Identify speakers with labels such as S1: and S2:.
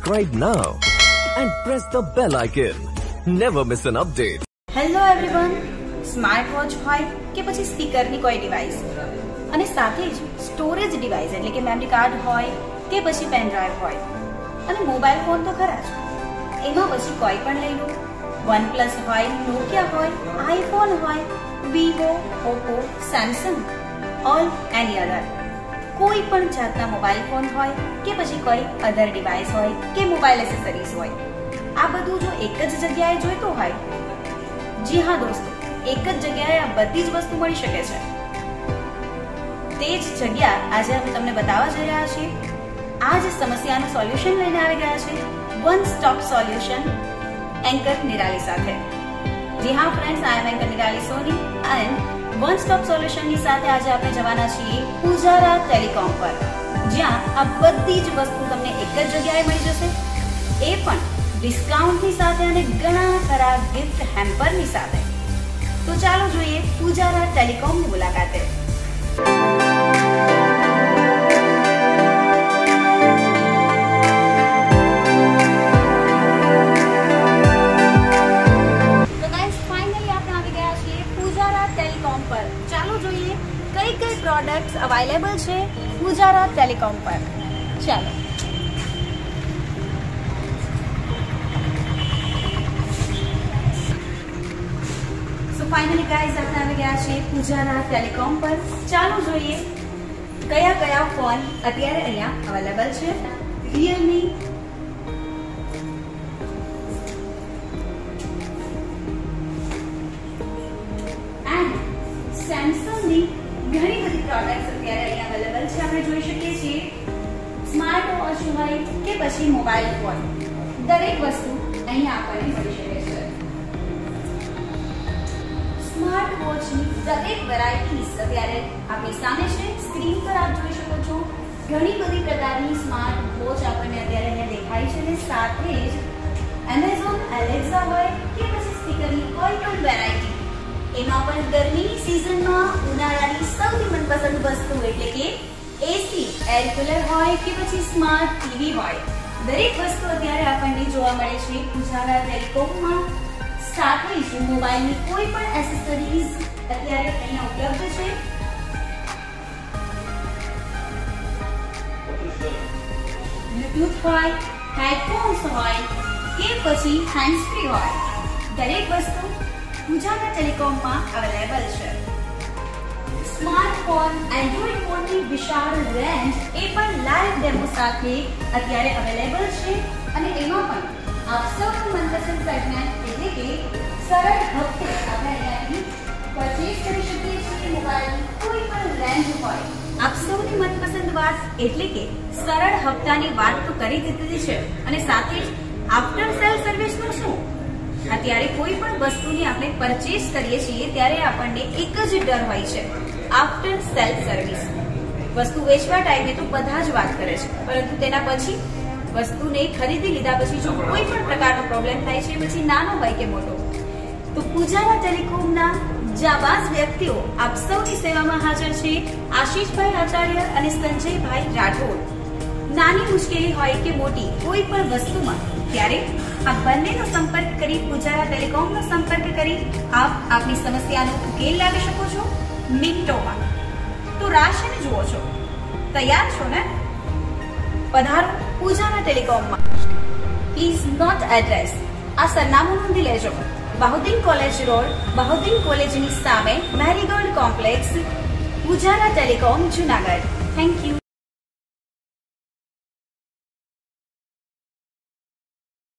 S1: subscribe now and press the bell icon. Never miss an update.
S2: Hello everyone, smart watch હોય કે પછી સ્પીકરની કોઈ device અને સાથે જ સ્ટોરેજ ડિવાઇસ એટલે કે મેમરી કાર્ડ હોય કે પછી પેન ડ્રાઈવ હોય અને મોબાઈલ ફોન તો ખરા જ, એમાં પછી કોઈ પણ લઈ લો. OnePlus હોય, Nokia હોય, iPhone હોય, Vivo, Oppo, Samsung all any other કોઈ પણ જાતના મોબાઈલ ફોન હોય કે પછી કોઈ અધર ડિવાઇસ હોય કે મોબાઈલ એસેસરીઝ હોય, આ બધું જો એક જ જગ્યાએ જોઈતું હોય, જી હા દોસ્તો, એક જ જગ્યાએ આ બધી જ વસ્તુ મળી શકે છે. તે જ જગ્યા આજે અમે તમને બતાવવા જઈ રહ્યા છીએ. આ જ સમસ્યાનું સોલ્યુશન લઈને આવી ગયા છે one stop solution anchor Nirali સાથે. જી હા friends, I am anchor Nirali Soni and one stop સોલ્યુશનની સાથે આજે આપણે જવાના છીએ પૂજારા ટેલિકોમ પર, જ્યાં આ બધી જ વસ્તુ તમને એક જ જગ્યાએ મળી જશે, એ પણ ડિસ્કાઉન્ટની સાથે અને ઘણા ખરા ગિફ્ટ હેમ્પરની સાથે. તો ચાલો જોઈએ પૂજારા ટેલિકોમની મુલાકાતે. તો ગાઈસ, ફાઇનલી આપણે આવી ગયા છીએ પૂજારા ટેલિકોમ પર. ચાલો જોઈએ કઈ કઈ પ્રોડક્ટ્સ અવેલેબલ છે પૂજારા ટેલિકોમ પર. ચાલો. ફાઇનલી ગાઈઝ, આપણે આવી ગયા છીએ પૂજારા ટેલિકોમ પર. ચાલો જોઈએ કયા કયા ફોન અત્યારે અહીંયા અવેલેબલ છે. Realme, એન્ડ સેમસંગની ઘણી બધી પ્રોડક્ટ્સ અત્યારે અહીંયા અવેલેબલ છે. આપણે જોઈ શકીએ છીએ સ્માર્ટ વોચ હોય કે પછી મોબાઈલ ફોન, દરેક વસ્તુ અહીંયા આપણને મળી શકે છે. સ્માર્ટ વોચની દરેક વેરાયટીઝ અત્યારે આપણી સામે છે. સ્ક્રીન પર આપ જોઈ શકો છો ઘણી બધી પ્રકારની સ્માર્ટ વોચ આપણને અત્યારે અહીંયા દેખાય છે, અને સાથે જ Amazon Alexa હોય કે પછી સ્પીકરની કોઈ પણ વેરાયટી, એમાં પણ ગરમીની સિઝનમાં ઉનાળાની સૌથી મનપસંદ વસ્તુ એટલે કે એસી, એર કુલર હોય કે પછી સ્માર્ટ ટીવી હોય, દરેક વસ્તુ અત્યારે આપણને જોવા મળે છે પૂજારા ટેલિકોમમાં. સાથે જ મોબાઈલની કોઈ પણ એસેસરીઝ અત્યારે અહીંયા ઉપલબ્ધ છે. બ્લૂટૂથ હોય, હેડફોન્સ હોય કે પછી હેન્ડ્સફ્રી હોય, દરેક વસ્તુ પૂજારા ટેલિકોમમાં અવેલેબલ છે. સ્માર્ટફોન, એન્ડ્રોઇડ ફોનની વિશાળ રેન્જ એ પણ લાઈવ ડેમો સાથે અત્યારે અવેલેબલ છે, અને એમાં પણ આપ સૌનું મનપસંદ સેગમેન્ટ એટલે કે સરળ હપ્તે આપણે અહીંયાથી પરચેઝ કરી શકીએ છીએ. મોબાઈલની કોઈ પણ રેન્જ હોય, આપ સૌની મનપસંદ વાત એટલે કે સરળ હપ્તાની વાત તો કરી દીધી છે, અને સાથે જ આફ્ટર સેલ સર્વિસનું શું? અત્યારે કોઈ પણ વસ્તુની આપણે પરચેઝ કરીએ છીએ ત્યારે આપણને એક જ ડર હોય છે, આફ્ટર સેલ સર્વિસ. વસ્તુ વેચવા ટાઈમે તો બધા જ વાત કરે છે, પરંતુ તેના પછી વસ્તુને ખરીદી લીધા પછી જો કોઈ પણ પ્રકારનો પ્રોબ્લેમ થાય છે, પછી નાનો હોય કે મોટો, તો પૂજારા ટેલિકોમના જાબાઝ વ્યક્તિઓ આપ સૌની સેવામાં હાજર છે. આશીષભાઈ આચાર્ય અને સંજયભાઈ રાઠોડ. નાની મુશ્કેલી હોય કે મોટી કોઈ પણ વસ્તુમાં, ત્યારે આ બંનેનો સંપર્ક કરી, પૂજારા ટેલિકોમનો સંપર્ક કરી આપ આપની સમસ્યાનો ઉકેલ લાવી શકો છો મિનિટોમાં. તો રાહ શેને જુઓ છો? તૈયાર છો ને? પધારો પૂજારા ટેલિકોમમાં. Please note address. આ સરનામું નોંધી લેજો. બહાઉદ્દીન કોલેજ રોડ, બહાઉદ્દીન કોલેજની સામે Marigold complex, Pujara telecom, Junagadh. Thank you.